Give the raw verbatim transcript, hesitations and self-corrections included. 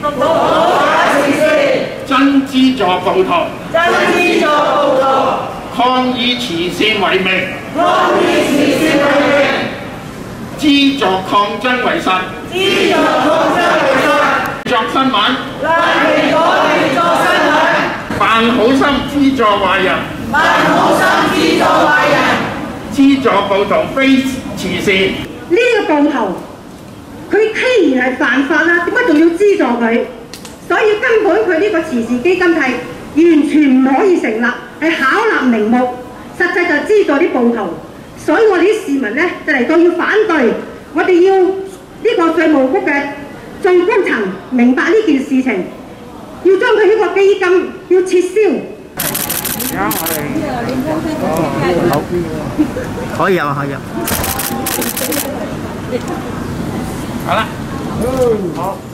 獨打慈善， 真資助暴徒， 真資助暴徒， 抗議慈善為名， 抗議慈善為名， 資助抗爭為實， 資助抗爭為實， 作新聞， 爛蘋果嚟作新聞， 扮好心資助壞人， 扮好心資助壞人， 資助暴徒非慈善。 呢個暴徒，佢既然係犯法啦，點解仲要資助佢？所以根本佢呢個慈善基金係完全唔可以成立，係巧立名目，實際就資助啲暴徒。所以我哋啲市民咧就嚟到要反對，我哋要呢個稅務局嘅最高層明白呢件事情，要將佢呢個基金要撤銷。 而家我哋好，可以有可以有。好啦，好。